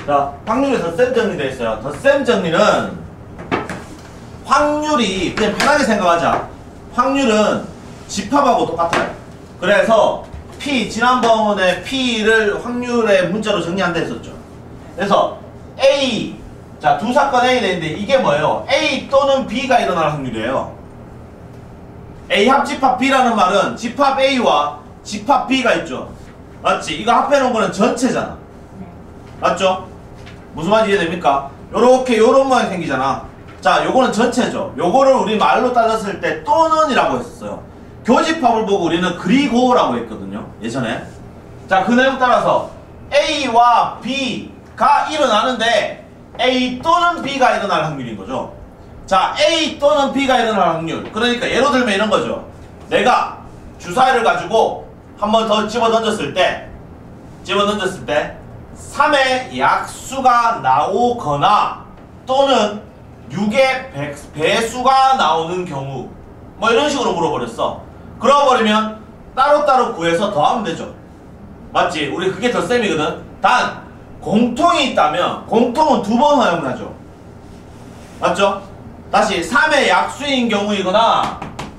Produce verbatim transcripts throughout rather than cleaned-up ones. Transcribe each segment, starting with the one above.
자, 확률이 덧셈 정리되어 있어요. 덧셈 정리는 확률이 그냥 편하게 생각하자. 확률은 집합하고 똑같아요. 그래서 P, 지난번에 P를 확률의 문자로 정리한다 했었죠. 그래서 A, 자, 두 사건 A 되는데 이게 뭐예요? A 또는 B가 일어날 확률이에요. A 합집합 B라는 말은 집합 A와 집합 B가 있죠. 맞지? 이거 합해놓은 거는 전체잖아. 맞죠? 무슨 말인지 이해됩니까? 요렇게 요런 모양이 생기잖아. 자, 요거는 전체죠. 요거를 우리 말로 따졌을 때 또는 이라고 했었어요. 교집합을 보고 우리는 그리고 라고 했거든요, 예전에. 자, 그 내용 따라서 A와 B가 일어나는데 A 또는 B가 일어날 확률인 거죠. 자, A 또는 B가 일어날 확률. 그러니까 예로 들면 이런 거죠. 내가 주사위를 가지고 한 번 더 집어 던졌을 때 집어 던졌을 때 삼의 약수가 나오거나 또는 육의 배수가 나오는 경우 뭐 이런 식으로 물어버렸어. 그러버리면 따로따로 구해서 더하면 되죠. 맞지? 우리 그게 덧셈이거든. 단 공통이 있다면 공통은 두 번 허용을 하죠. 맞죠? 다시 삼의 약수인 경우이거나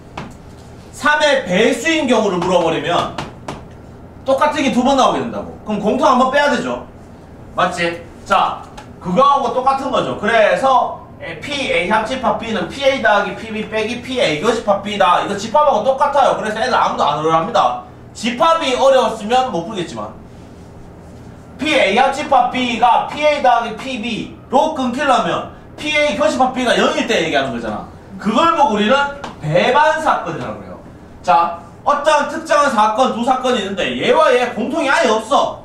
삼의 배수인 경우를 물어버리면 똑같은 게 두 번 나오게 된다고. 그럼 공통 한번 빼야 되죠. 맞지? 자, 그거하고 똑같은 거죠. 그래서 P A 합집합 B는 P A 더하기 P B 빼기 P A 교집합 B다. 이거 집합하고 똑같아요. 그래서 애들 아무도 안 어려합니다. 집합이 어려웠으면 못 풀겠지만 P A 합집합 B가 P A 더하기 P B로 끊기려면 P A 교집합 B가 영일 때 얘기하는 거잖아. 그걸 보고 우리는 배반 사건이라고 해요. 자, 어떤 특정한 사건, 두 사건이 있는데 얘와 얘 공통이 아예 없어.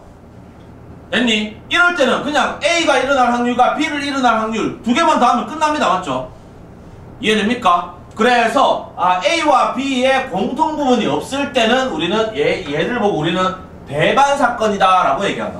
됐니? 이럴 때는 그냥 A가 일어날 확률과 B를 일어날 확률 두 개만 더하면 끝납니다. 맞죠? 이해됩니까? 그래서 아, A와 B의 공통 부분이 없을 때는 우리는 얘, 얘를 보고 우리는 배반 사건이다 라고 얘기한다고.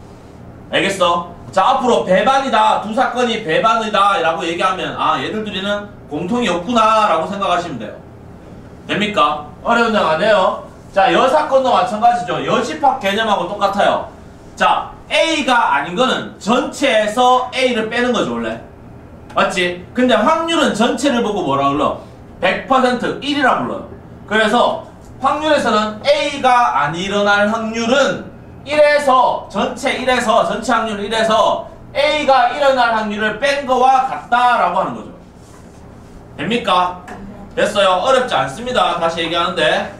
알겠어? 자, 앞으로 배반이다, 두 사건이 배반이다 라고 얘기하면 아, 얘들 둘이는 공통이 없구나 라고 생각하시면 돼요. 됩니까? 어려운 점 아니에요. 자, 여사건도 마찬가지죠. 여집합 개념하고 똑같아요. 자, A가 아닌 거는 전체에서 A를 빼는 거죠, 원래. 맞지? 근데 확률은 전체를 보고 뭐라 불러? 백 퍼센트 일이라 불러요. 그래서 확률에서는 A가 안 일어날 확률은 일에서 전체 일에서 전체 확률 일에서 A가 일어날 확률을 뺀 거와 같다라고 하는 거죠. 됩니까? 됐어요. 어렵지 않습니다. 다시 얘기하는데.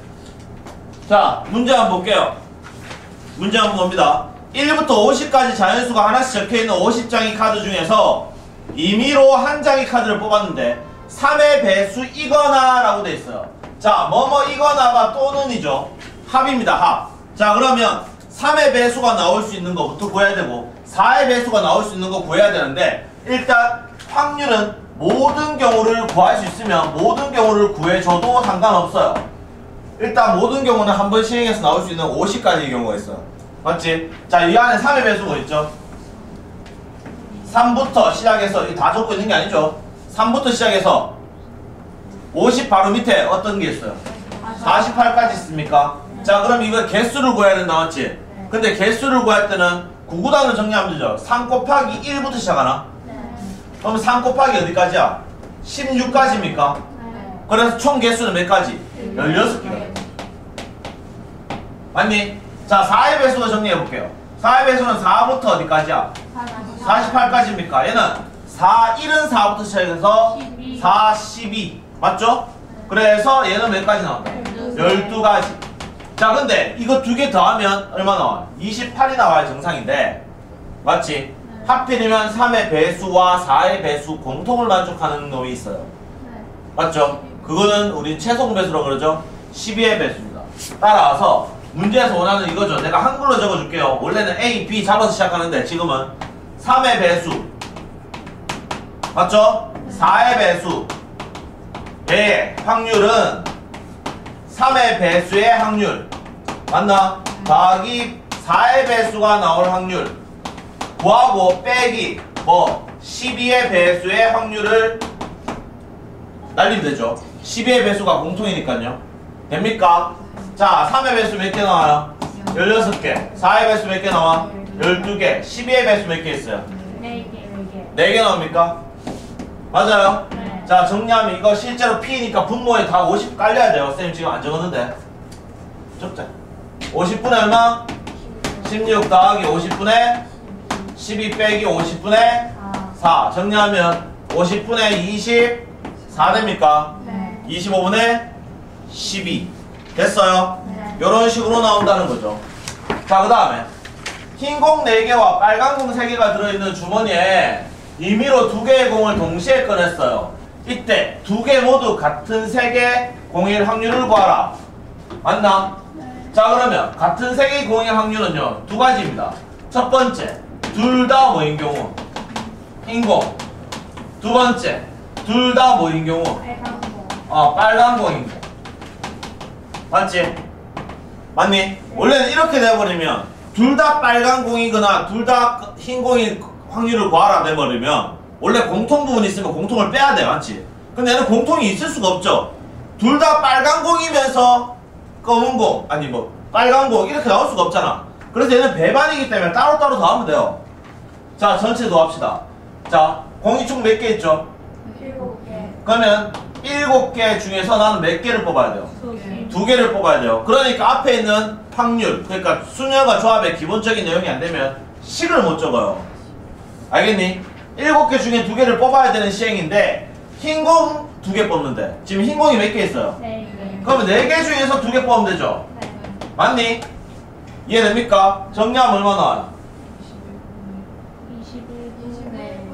자, 문제 한번 볼게요. 문제 한번 봅니다. 일부터 오십까지 자연수가 하나씩 적혀있는 오십 장의 카드 중에서 임의로 한 장의 카드를 뽑았는데 삼의 배수이거나 라고 돼 있어요. 자, 뭐뭐이거나가 또는이죠. 합입니다. 합. 자, 그러면 삼의 배수가 나올 수 있는 거부터 구해야 되고 사의 배수가 나올 수 있는 거 구해야 되는데 일단 확률은 모든 경우를 구할 수 있으면 모든 경우를 구해줘도 상관없어요. 일단 모든 경우는 한 번 실행해서 나올 수 있는 오십 가지의 경우가 있어요. 맞지? 자, 이 안에 삼의 배수가 있죠? 삼부터 시작해서, 이거 다 적고 있는 게 아니죠? 삼부터 시작해서 오십 바로 밑에 어떤 게 있어요? 사십팔까지 있습니까? 자, 그럼 이거 개수를 구해야 된다, 맞지? 근데 개수를 구할 때는 구구단으로 정리하면 되죠? 삼 곱하기 일부터 시작하나? 그럼 삼 곱하기 어디까지야? 십육까지입니까? 그래서 총 개수는 몇 가지? 열여섯 개가. 맞니? 자, 사의 배수도 정리해볼게요. 사의 배수는 사부터 어디까지야? 사십팔까지입니까? 얘는 사, 일은 사부터 시작해서 사, 십이. 맞죠? 그래서 얘는 몇 가지 나온다? 열두 가지. 자, 근데 이거 두 개 더하면 얼마 나와? 이십팔이 나와야 정상인데. 맞지? 하필이면 삼의 배수와 사의 배수 공통을 만족하는 놈이 있어요. 맞죠? 그거는 우리 최소 배수라고 그러죠? 십이의 배수입니다. 따라서 문제에서 원하는 이거죠. 내가 한글로 적어줄게요. 원래는 A, B 잡아서 시작하는데 지금은 삼의 배수 맞죠? 사의 배수 의 확률은 삼의 배수의 확률 맞나? 더하기 사의 배수가 나올 확률 구하고 빼기 뭐 십이의 배수의 확률을 날리면 되죠. 십이의 배수가 공통이니까요. 됩니까? 자, 삼의 배수 몇 개 나와요? 열여섯 개. 사의 배수 몇 개 나와? 열두 개. 십이의 배수 몇 개 있어요? 네 개. 네 개 나옵니까? 맞아요? 네. 자, 정리하면 이거 실제로 P니까 분모에 다 오십 깔려야 돼요. 쌤 지금 안 적었는데. 적자. 오십 분의 얼마? 십육 더하기 오십 분의 십이 빼기 오십 분의 사. 정리하면 오십 분의 이십사 됩니까? 네. 이십오 분의 십이. 됐어요? 네. 이런 식으로 나온다는 거죠. 자, 그 다음에 흰 공 네 개와 빨간 공 세 개가 들어있는 주머니에 임의로 두 개의 공을 동시에 꺼냈어요. 이때 두 개 모두 같은 색의 공일 확률을 구하라. 맞나? 네. 자, 그러면 같은 색의 공일 확률은요 두 가지입니다. 첫 번째, 둘 다 뭐인 경우 흰 공. 두 번째, 둘 다 뭐인 경우 빨간 거. 어, 빨간 공인 거. 맞지? 맞니? 원래는 이렇게 돼버리면 둘 다 빨간 공이거나 둘 다 흰 공인 확률을 구하라 돼버리면 원래 공통 부분이 있으면 공통을 빼야 돼. 맞지? 근데 얘는 공통이 있을 수가 없죠. 둘 다 빨간 공이면서 검은 공, 아니 뭐 빨간 공 이렇게 나올 수가 없잖아. 그래서 얘는 배반이기 때문에 따로따로 더하면 돼요. 자, 전체 더합시다. 자, 공이 총 몇 개 있죠? 일곱 개. 그러면 일곱 개 중에서 나는 몇 개를 뽑아야 돼요? 두 개. 두 개를 뽑아야 돼요. 그러니까 앞에 있는 확률, 그러니까 수녀가 조합의 기본적인 내용이 안 되면 식을 못 적어요. 알겠니? 일곱 개 중에 두 개를 뽑아야 되는 시행인데 흰 공 두 개 뽑는 데 지금 흰 공이 몇 개 있어요? 네 개. 그러면 네 개 중에서 두 개 뽑으면 되죠? 네. 맞니? 이해됩니까? 정리하면 얼마 나와요? 이십일 분에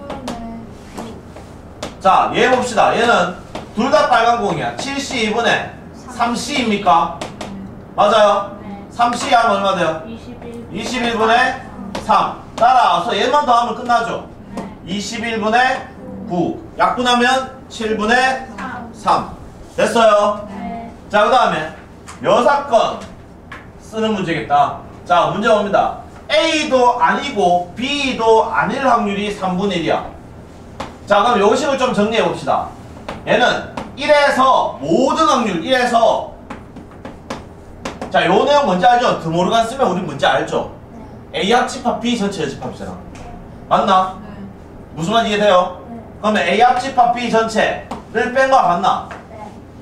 자, 얘 봅시다. 얘는 둘 다 빨간 공이야. 칠십이 분의 삼 씨입니까? 맞아요? 네. 삼 씨 하면 얼마 돼요? 이십일. 이십일 분의 삼. 따라서 얘만 더하면 끝나죠? 네. 이십일 분의 구. 약분하면 칠 분의 삼. 삼. 됐어요? 네. 자, 그 다음에 여사건 쓰는 문제겠다. 자, 문제 봅니다. A도 아니고 B도 아닐 확률이 삼분의 일이야. 자, 그럼 요 식을 좀 정리해 봅시다. 얘는 일에서 모든 확률 일에서 자, 요 내용 뭔지 알죠? 드모르간 쓰면 우리 뭔지 알죠? A 합집합 B 전체 여집합이잖아. 맞나? 무슨 말 이해돼요? 네. 그러면 A 합집합 B 전체를 뺀 거와 같나? 네.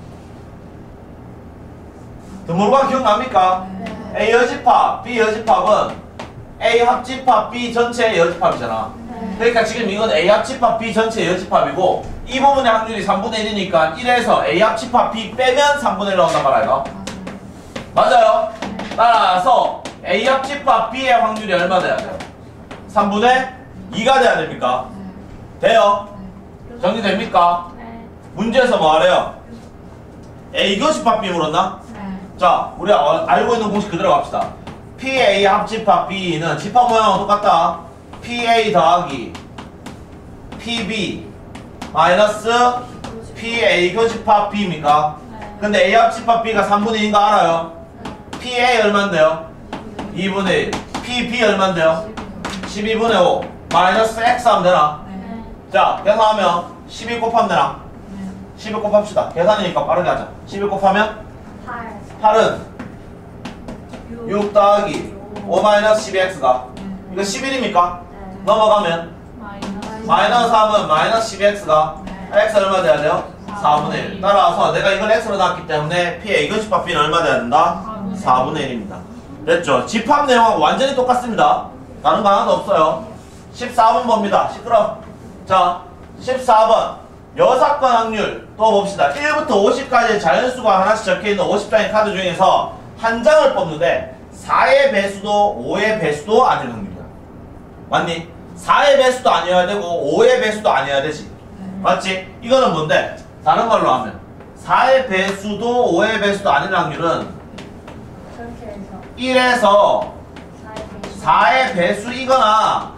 드모르간 기억납니까? 네. A 여집합, B 여집합은 A 합집합 B 전체의 여집합이잖아. 네. 그러니까 지금 이건 A 합집합 B 전체의 여집합이고 이 부분의 확률이 삼분의 일이니까 일에서 A 합집합 B 빼면 삼분의 일 나온단 말이야. 맞아요? 따라서 A 합집합 B의 확률이 얼마 돼야 돼요? 삼분의 이가 돼야 됩니까? 돼요? 정리됩니까? 네. 문제에서 뭐 하래요? A 교집합 B 물었나? 자, 우리 알고 있는 공식 그대로 갑시다. 피에이 합집합 B는 집합 모양은 똑같다. 피에이 더하기 피비 마이너스 피에이 교집합 B입니까? 네. 근데 A 합집합 B가 삼분의 일인 거 알아요? 피에이 얼만데요? 이분의 일. 피비 얼만데요? 십이분의 오. 마이너스 X 하면 되나? 네. 자, 계산하면 십이 곱하면 되나? 십이 곱합시다. 계산이니까 빠르게 하자. 십이 곱하면 팔. 팔은 육 더하기 오 마이너스 십이 엑스가 이거 십일입니까? 네. 넘어가면 마이너스. 마이너스 삼은 마이너스 십이 엑스가 x 얼마 돼야 돼요? 사분의 일. 따라서 내가 이걸 x로 놨기 때문에 p의 이거 집합 b는 얼마 돼야 된다? 사분의 일입니다. 됐죠? 집합 내용하고 완전히 똑같습니다. 다른 거 하나도 없어요. 십사 번 봅니다. 시끄러. 자, 십사 번 여사건 확률 또 봅시다. 일부터 오십까지 자연수가 하나씩 적혀있는 오십 장의 카드 중에서 한 장을 뽑는데 사의 배수도 오의 배수도 아닐 확률이야. 맞니? 사의 배수도 아니어야 되고 오의 배수도 아니어야 되지. 맞지? 이거는 뭔데? 다른 말로 하면 사의 배수도 오의 배수도 아닐 확률은 그렇게 해서 일에서 사의 사의 배수이거나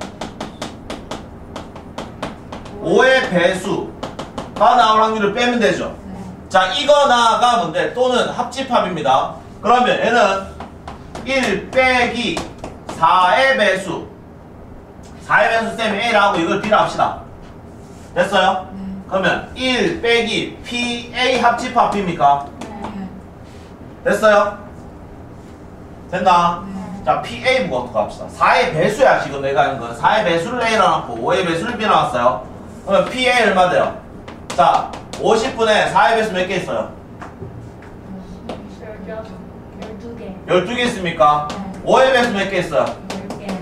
오의 배수가 나올 확률을 빼면 되죠. 자, 이거나가 뭔데? 또는 합집합입니다. 그러면 얘는 일 빼기 사의 배수 사의 배수 쌤이 A라고 이걸 B라 합시다. 됐어요? 그러면 일 빼기 피에이 합집합 B입니까? 네. 됐어요? 됐나? 네. 자, 피에이부터 어떻게 합시다. 사의 배수야, 지금 내가 하는 건. 사의 배수를 A로 놨고, 오의 배수를 B로 놨어요. 그러면 피에이 얼마 돼요? 자, 오십 분에 사의 배수 몇 개 있어요? 열두 개. 열두 개 있습니까? 네. 오의 배수 몇 개 있어요? 열 개.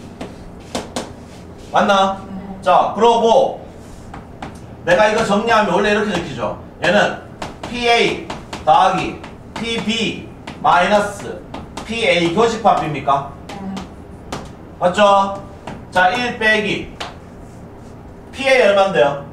맞나? 네. 자, 그러고 내가 이거 정리하면 원래 이렇게 적히죠. 얘는 피에이 더하기 피비 마이너스 피에이 교집합입니까? 네. 맞죠? 자, 일 빼기 피에이 얼마인데요?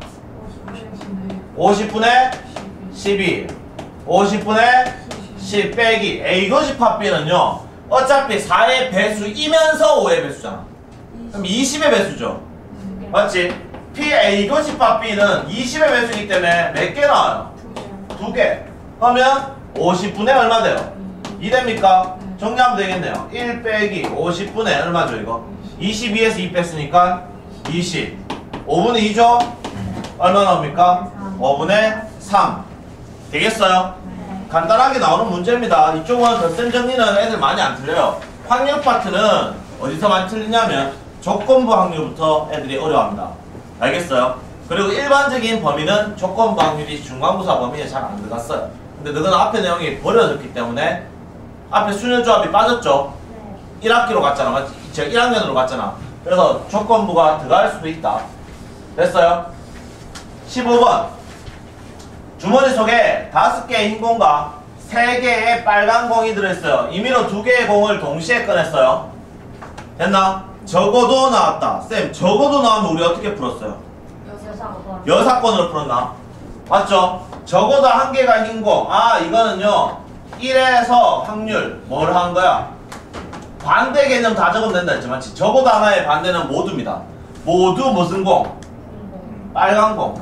오십 분의 십이 오십 분의 십 빼기 A 교집합 B는요 어차피 사의 배수이면서 오의 배수잖아. 그럼 이십의 배수죠. 두 개. 맞지? 피에이 교집합 B는 이십의 배수이기 때문에 몇 개 나와요? 두 개. 그러면 오십 분의 얼마 돼요? 이 됩니까? 정리하면 되겠네요. 일 빼기 오십 분의 얼마죠 이거? 이십이에서 이 뺐으니까 이십. 오분의 이죠? 얼마 나옵니까? 오분의 삼. 되겠어요? 네. 간단하게 나오는 문제입니다. 이쪽은 덧셈 정리는 애들 많이 안 틀려요. 확률 파트는 어디서 많이 틀리냐면 조건부 확률부터 애들이 어려워합니다. 알겠어요? 그리고 일반적인 범위는 조건부 확률이 중간고사 범위에 잘 안 들어갔어요. 근데 너는 앞에 내용이 버려졌기 때문에 앞에 순열조합이 빠졌죠? 네. 일 학기로 갔잖아. 맞지? 제가 일 학년으로 갔잖아. 그래서 조건부가 들어갈 수도 있다. 됐어요? 십오 번. 주머니 속에 다섯 개의 흰 공과 세 개의 빨간 공이 들어있어요. 임의로 두 개의 공을 동시에 꺼냈어요. 됐나? 적어도 나왔다. 쌤, 적어도 나오면 우리 어떻게 풀었어요? 여섯 번. 여사건으로 풀었나? 맞죠? 적어도 한 개가 흰 공. 아, 이거는요. 일에서 확률 뭘 한 거야? 반대 개념 다 적으면 된다 했지, 맞지? 적어도 하나의 반대는 모두입니다. 모두 무슨 공? 빨간 공.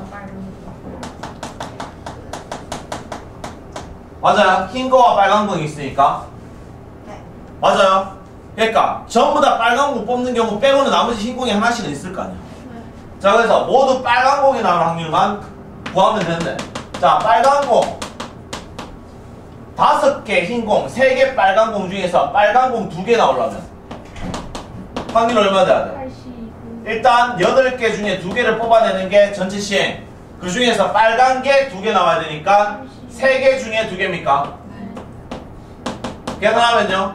맞아요. 흰 거와 빨간 공이 있으니까. 네. 맞아요. 그러니까 전부 다 빨간 공 뽑는 경우 빼고는 나머지 흰 공이 하나씩은 있을 거 아니야. 자, 그래서 모두 빨간 공이 나올 확률만 구하면 되는데, 자, 빨간 공 다섯 개 흰 공, 세 개 빨간 공 중에서 빨간 공 두 개 나오려면 확률 얼마 돼야 돼? 팔십구. 일단 여덟 개 중에 두 개를 뽑아내는 게 전체 시행. 그 중에서 빨간 게 두 개 나와야 되니까 세 개 중에 두 개입니까? 네. 계산하면요.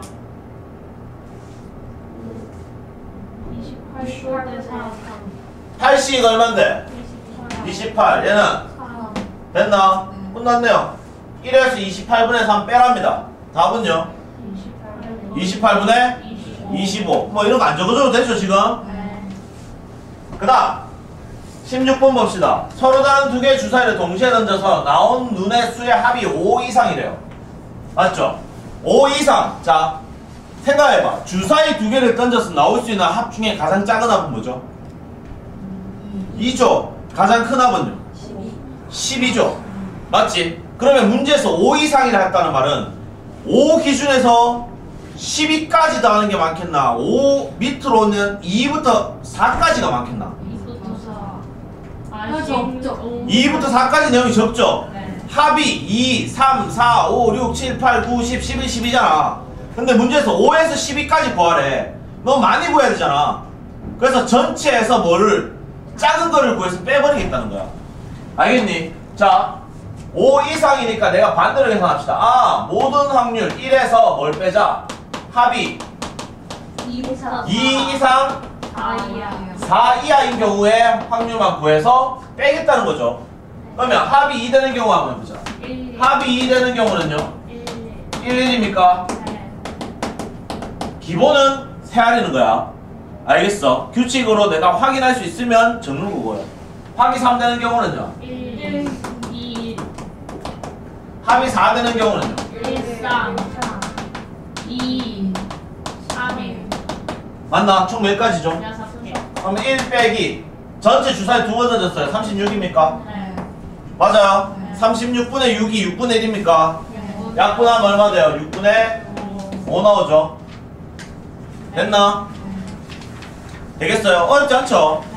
이십팔 대 사. 팔십 얼만데? 이십팔. 얘는 삼. 됐나? 끝났네요. 일에서 이십팔 분의 삼 빼랍니다. 답은요? 이십팔 분의 이십오. 뭐 이런 거 안 적어줘도 되죠 지금? 네. 그 다음 십육 번 봅시다. 서로 다른 두 개의 주사위를 동시에 던져서 나온 눈의 수의 합이 오 이상이래요. 맞죠? 오 이상. 자, 생각해봐. 주사위 두 개를 던져서 나올 수 있는 합 중에 가장 작은 합은 뭐죠? 이죠. 가장 큰 합은요? 십이죠. 맞지? 그러면 문제에서 오 이상이라 했다는 말은 오 기준에서 십이까지 더하는 게 많겠나? 오 밑으로는 이부터 사까지가 많겠나? 이부터 사까지 내용이 적죠? 네. 합이 이, 삼, 사, 오, 육, 칠, 팔, 구, 십, 십일, 십이잖아. 근데 문제에서 오에서 십이까지 구하래. 너무 많이 구해야 되잖아. 그래서 전체에서 뭐를 작은 거를 구해서 빼버리겠다는 거야. 알겠니? 자, 오 이상이니까 내가 반대로 계산합시다. 아, 모든 확률 일에서 뭘 빼자? 합이 이 이상 사 이하인 경우에 확률만 구해서 빼겠다는 거죠. 그러면 합이 이 되는 경우 한번 해보자. 합이 이 되는 경우는요? 일, 일입니까? 기본은 세알이는 거야. 알겠어? 규칙으로 내가 확인할 수 있으면 적는 거고요. 합이 삼 되는 경우는요? 일, 이, 합이 사 되는 경우는요? 일, 삼, 이, 삼, 맞나? 총 몇 가지죠? 여섯 개. 그러면 일 빼기 전체 주사위 두 번 던졌어요. 삼십육입니까? 네. 맞아요. 네. 삼십육 분의 육이 육분의 일입니까? 네. 약분하면 얼마 돼요? 육분의 오 나오죠? 됐나? 되겠어요? 어렵지 않죠?